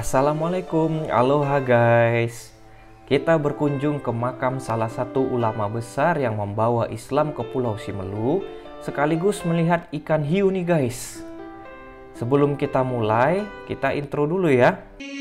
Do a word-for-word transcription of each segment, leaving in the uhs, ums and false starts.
Assalamualaikum, aloha guys. Kita berkunjung ke makam salah satu ulama besar yang membawa Islam ke Pulau Simelu, sekaligus melihat ikan hiu nih guys. Sebelum kita mulai, kita intro dulu ya.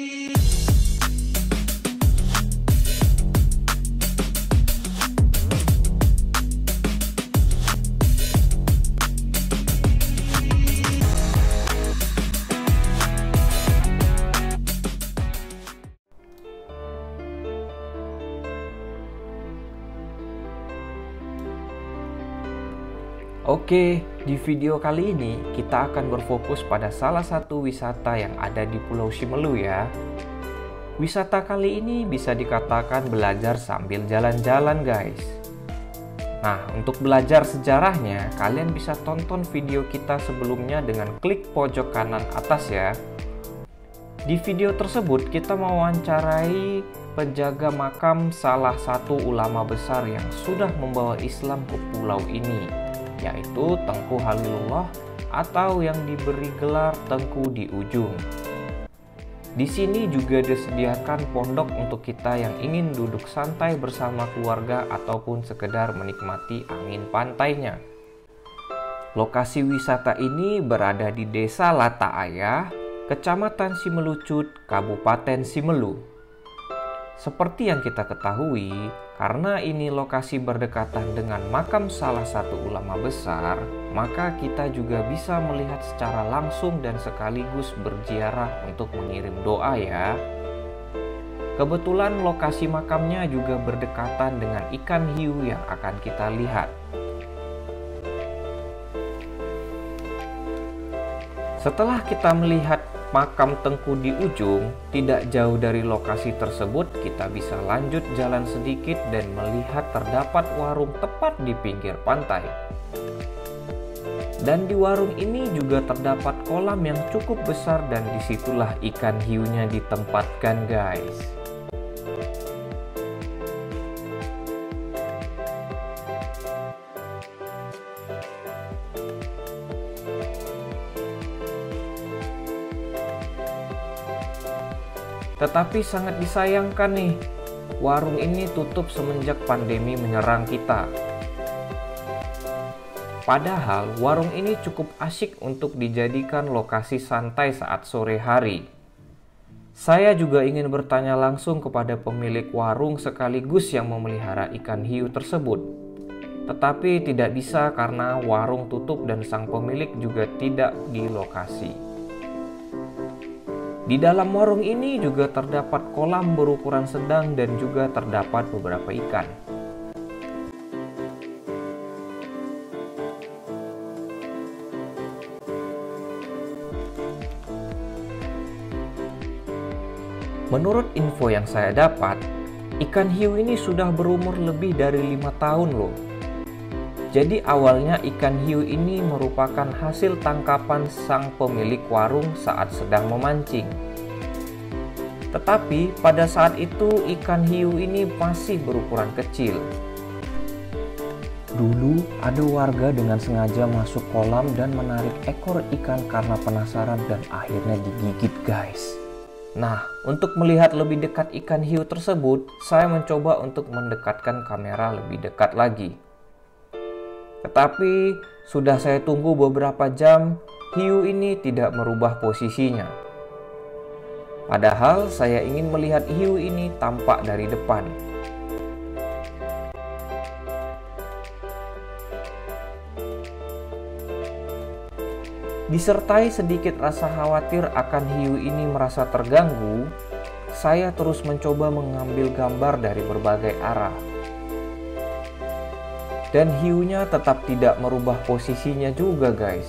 Oke, di video kali ini kita akan berfokus pada salah satu wisata yang ada di Pulau Simelu ya. Wisata kali ini bisa dikatakan belajar sambil jalan-jalan guys. Nah, untuk belajar sejarahnya, kalian bisa tonton video kita sebelumnya dengan klik pojok kanan atas ya. Di video tersebut kita mewawancarai penjaga makam salah satu ulama besar yang sudah membawa Islam ke pulau ini, yaitu Tengku Halilullah atau yang diberi gelar Tengku di Ujung. Di sini juga disediakan pondok untuk kita yang ingin duduk santai bersama keluarga ataupun sekedar menikmati angin pantainya. Lokasi wisata ini berada di Desa Lataaya, Kecamatan Simelucut, Kabupaten Simelu. Seperti yang kita ketahui, karena ini lokasi berdekatan dengan makam salah satu ulama besar, maka kita juga bisa melihat secara langsung dan sekaligus berziarah untuk mengirim doa ya. Kebetulan lokasi makamnya juga berdekatan dengan ikan hiu yang akan kita lihat. Setelah kita melihat makam Tengku di Ujung, tidak jauh dari lokasi tersebut kita bisa lanjut jalan sedikit dan melihat terdapat warung tepat di pinggir pantai. Dan di warung ini juga terdapat kolam yang cukup besar dan disitulah ikan hiunya ditempatkan guys. Tetapi sangat disayangkan nih, warung ini tutup semenjak pandemi menyerang kita. Padahal warung ini cukup asyik untuk dijadikan lokasi santai saat sore hari. Saya juga ingin bertanya langsung kepada pemilik warung sekaligus yang memelihara ikan hiu tersebut. Tetapi tidak bisa karena warung tutup dan sang pemilik juga tidak di lokasi. Di dalam warung ini juga terdapat kolam berukuran sedang dan juga terdapat beberapa ikan. Menurut info yang saya dapat, ikan hiu ini sudah berumur lebih dari lima tahun loh. Jadi awalnya ikan hiu ini merupakan hasil tangkapan sang pemilik warung saat sedang memancing. Tetapi pada saat itu ikan hiu ini masih berukuran kecil. Dulu ada warga dengan sengaja masuk kolam dan menarik ekor ikan karena penasaran dan akhirnya digigit guys. Nah, untuk melihat lebih dekat ikan hiu tersebut, saya mencoba untuk mendekatkan kamera lebih dekat lagi. Tetapi sudah saya tunggu beberapa jam, hiu ini tidak merubah posisinya. Padahal saya ingin melihat hiu ini tampak dari depan. Disertai sedikit rasa khawatir akan hiu ini merasa terganggu, saya terus mencoba mengambil gambar dari berbagai arah. Dan hiunya tetap tidak merubah posisinya juga guys.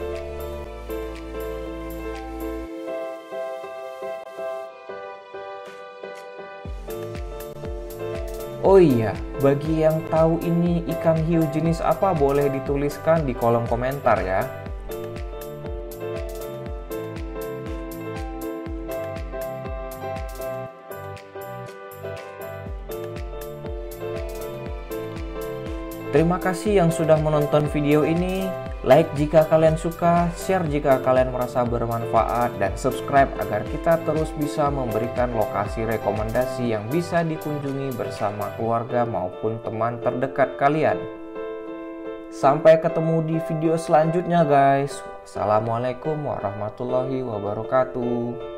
Oh iya, bagi yang tahu ini ikan hiu jenis apa boleh dituliskan di kolom komentar ya. Terima kasih yang sudah menonton video ini. Like jika kalian suka, share jika kalian merasa bermanfaat, dan subscribe agar kita terus bisa memberikan lokasi rekomendasi yang bisa dikunjungi bersama keluarga maupun teman terdekat kalian. Sampai ketemu di video selanjutnya guys. Assalamualaikum warahmatullahi wabarakatuh.